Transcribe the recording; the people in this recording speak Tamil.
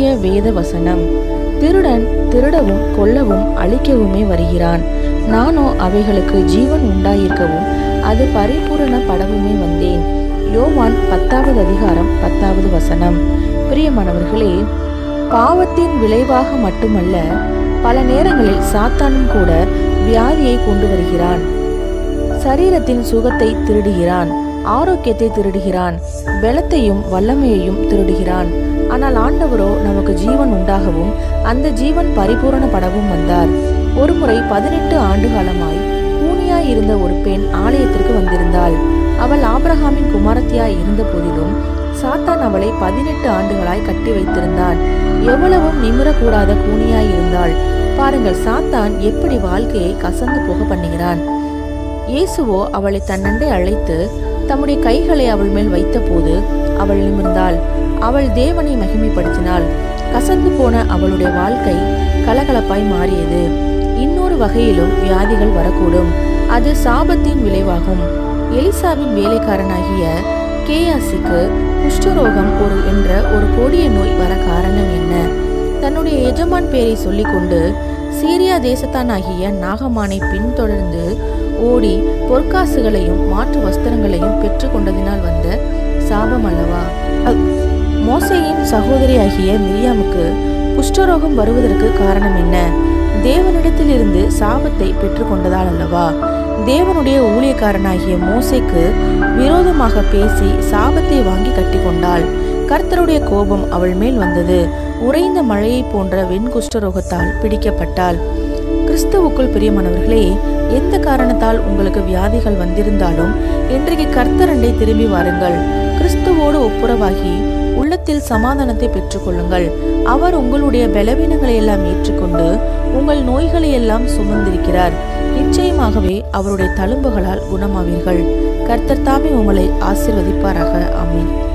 இன்றைய வேத வசனம். திருடன் திருடவும் கொல்லவும் அழிக்கவுமே வருகிறான், நானோ அவைகளுக்கு ஜீவன் உண்டாயிருக்கவும் அது பரிபூரணப்படவுமே வந்தேன். யோவான் 10வது அதிகாரம் 10வது வசனம். பிரியமானவர்களே, பாவத்தின் விளைவாக மட்டுமல்ல, பல நேரங்களில் சாத்தானும் கூட வியாதியை கொண்டு வருகிறான். சரீரத்தின் சுகத்தை திருடுகிறான், ஆரோக்கியத்தை திருடுகிறான், பலத்தையும் வல்லமையையும் திருடுகிறான். ஆனால் ஆண்டவரோ நமக்கு ஜீவன் உண்டாகவும் அந்த ஜீவன் பரிபூரணப்படவும் வந்தார். ஒருமுறை 18 ஆண்டு காலமாய் கூனியாய் இருந்த ஒரு பெண் ஆலயத்திற்கு வந்திருந்தாள். அவள் ஆபிரகாமின் குமாரத்தியாய் இருந்த போதிலும் சாத்தான் அவளை 18 ஆண்டுகளாய் கட்டி வைத்திருந்தான். எவ்வளவும் நிமிரக்கூடாத கூனியாய் இருந்தாள். பாருங்கள், சாத்தான் எப்படி வாழ்க்கையை கசந்து போக பண்ணுகிறான். இயேசுவோ அவளை தன்னண்டை அழைத்து தம்முடைய கைகளை அவள் மேல் வைத்த போது அவள் நிமிர்ந்தாள். அவள் தேவனை மகிமைப்படுத்தினாள். கசந்து போன அவளுடைய வாழ்க்கை கலகலப்பாய் மாறியது. இன்னொரு வகையிலும் வியாதிகள் வரக்கூடும், அது சாபத்தின் விளைவாகும். எலிசாவின் வேலைக்காரனாகிய கேயாசிக்கு குஷ்டரோகம் என்ற ஒரு கொடிய நோய் வர காரணம் என்ன? தன்னுடைய எஜமான் பேரை சொல்லிக்கொண்டு சீரியா தேசத்தானாகிய நாகமானை பின்தொடர்ந்து ஓடி பொற்காசுகளையும் மாற்று வஸ்திரங்களையும் பெற்று கொண்டதினால் வந்த சாபம் அல்லவா? மோசேயின் சகோதரியாகிய மிரியாமுக்கு குஷ்டரோகம் வருவதற்கு காரணம் என்ன? தேவனிடத்தில் இருந்து சாபத்தை பெற்று கொண்டதால் அல்லவா? தேவனுடைய ஊழியக்காரனாகிய மோசேக்கு விரோதமாக பேசி சாபத்தை வாங்கி கட்டி கொண்டாள். கர்த்தருடைய கோபம் அவள் மேல் வந்தது. உறைந்த மழையை போன்ற வெண்குஷ்டரோகத்தால் பிடிக்கப்பட்டாள். கிறிஸ்துவுக்குள் பிரியமானவர்களே, எந்த காரணத்தால் உங்களுக்கு வியாதிகள் வந்திருந்தாலும் இன்றைக்கு கர்த்தரண்டை திரும்பி வாருங்கள். கிறிஸ்துவோடு ஒப்புரவாகி உள்ளத்தில் சமாதானத்தை பெற்றுக்கொள்ளுங்கள். அவர் உங்களுடைய பலவீனங்களை எல்லாம் ஏற்றுக்கொண்டு உங்கள் நோய்களை எல்லாம் சுமந்திருக்கிறார். நிச்சயமாகவே அவருடைய தழும்புகளால் குணமாவீர்கள். கர்த்தர் தாமே உங்களை ஆசீர்வதிப்பாராக. ஆமென்.